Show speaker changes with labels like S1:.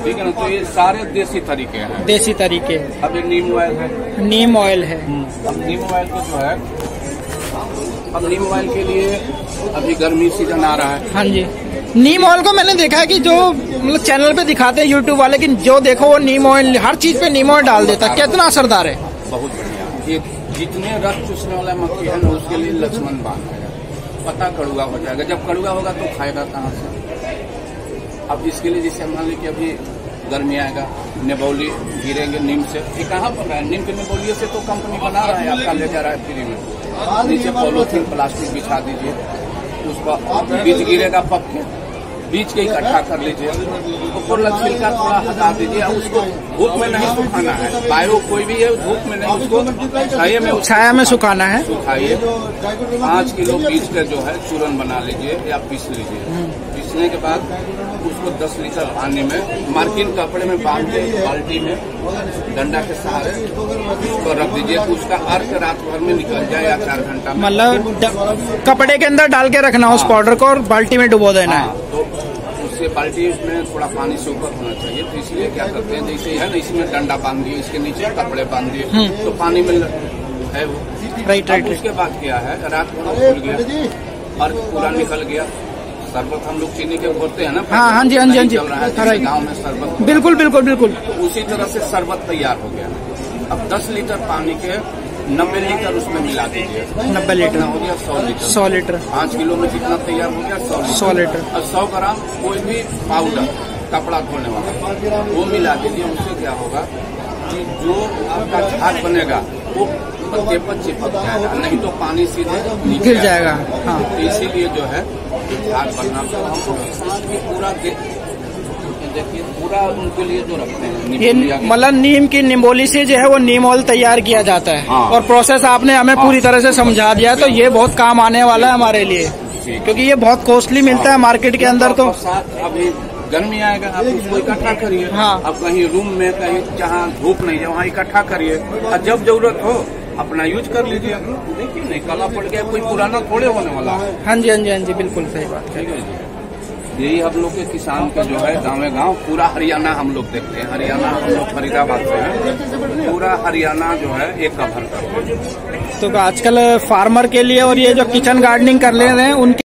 S1: ठीक है ना। तो ये सारे देसी तरीके हैं,
S2: देसी तरीके।
S1: अब ये नीम ऑयल है,
S2: नीम ऑयल है।
S1: अब नीम ऑयल को जो है, अब नीम ऑयल के लिए अभी गर्मी सीजन आ रहा है।
S2: हाँ जी। नीम ऑयल को मैंने देखा है कि जो मतलब चैनल पे दिखाते हैं यूट्यूब वाले, लेकिन जो देखो वो नीम ऑयल हर चीज पे नीम ऑयल डाल देता है। कितना असरदार है?
S1: बहुत बढ़िया। ये जितने रस चूसने वाला मक्खी है ना, उसके लिए लक्ष्मण बाण है। पता कड़ुआ हो जाएगा, जब कड़ुआ होगा तो खाएगा कहाँ से। अब इसके लिए जैसे मान ली कि अभी गर्मी आएगा, निबौली गिरेंगे नीम से। ये कहाँ पर है? नीम के निबौलियों से तो कंपनी बना रहा है, आपका ले जा रहा है फ्री में। नीचे पॉलीथीन प्लास्टिक बिछा दीजिए, उसका बीज गिरेगा पक के, बीज के इकट्ठा कर लीजिए, ऊपर छिलका थोड़ा हटा दीजिए। उसको धूप में नहीं सुखाना है, बायो कोई भी है धूप में नहीं, उसको
S2: छाया में सुखाना है।
S1: सुखाइए। 5 किलो बीज का जो है चूरन बना लीजिए या पीस लीजिए। पीसने के बाद उसको 10 लीटर पानी में मार्किन कपड़े में बांध के बाल्टी में डंडा के सहारे उसको रख दीजिए। उसका अर्क रात भर में निकल जाए या 4 घंटा में।
S2: मतलब कपड़े के अंदर डाल के रखना उस पाउडर को और बाल्टी में डुबो देना है।
S1: तो उससे बाल्टी में थोड़ा पानी से ऊपर होना चाहिए। तो इसलिए क्या करते हैं, जैसे है ना, इसमें डंडा बांध दिए, इसके नीचे कपड़े बांध दिए, तो पानी में है वो।
S2: राइट।
S1: उसके बाद क्या है, रात भर खुल गया, अर्क पूरा निकल गया। शरबत हम लोग चीनी के घोरते हैं ना।
S2: हाँ जी, हाँ जी, हाँ जी।
S1: गाँव में शरबत,
S2: बिल्कुल बिल्कुल बिल्कुल।
S1: तो उसी तरह से शरबत तैयार हो गया। अब 10 लीटर पानी के 90 लीटर उसमें मिला दीजिए।
S2: 90 लीटर
S1: हो गया 100 लीटर।
S2: 100 लीटर
S1: 5 किलो में कितना तैयार हो गया?
S2: 100 लीटर।
S1: और 100 ग्राम कोई भी पाउडर कपड़ा धोने वाला वो मिला दीजिए। उससे क्या होगा कि जो आपका झाग बनेगा वो पत्ते पर चिपक जाएगा, नहीं तो पानी सीधे
S2: गिर जाएगा। हाँ,
S1: इसीलिए जो है झाग बनना तो हमको पूरा देखिए पूरा उनके लिए जो रखते हैं।
S2: ये मतलब नीम की निबोली से जो है वो नीम ऑयल तैयार किया जाता है।
S1: हाँ।
S2: और प्रोसेस आपने हमें पूरी तरह से समझा दिया, तो ये बहुत काम आने वाला है हमारे लिए, क्योंकि ये बहुत कॉस्टली मिलता है मार्केट के अंदर। तो
S1: अभी गर्मी आएगा, आप उसको इकट्ठा करिए।
S2: हाँ।
S1: अब कहीं रूम में कहीं जहाँ धूप नहीं है वहाँ इकट्ठा करिए, और जब जरूरत हो अपना यूज कर लीजिए। देखिए नहीं काला पड़ गया, कोई पुराना थोड़े होने वाला है।
S2: हाँ जी, हाँ जी, हाँ जी, बिल्कुल सही बात है।
S1: यही हम लोग के किसान के जो है गाँव पूरा हरियाणा हम लोग देखते हैं। हरियाणा हम लोग फरीदाबाद से हैं, पूरा हरियाणा जो है एक कवर करते हैं।
S2: तो आजकल फार्मर के लिए और ये जो किचन गार्डनिंग कर ले रहे हैं उनके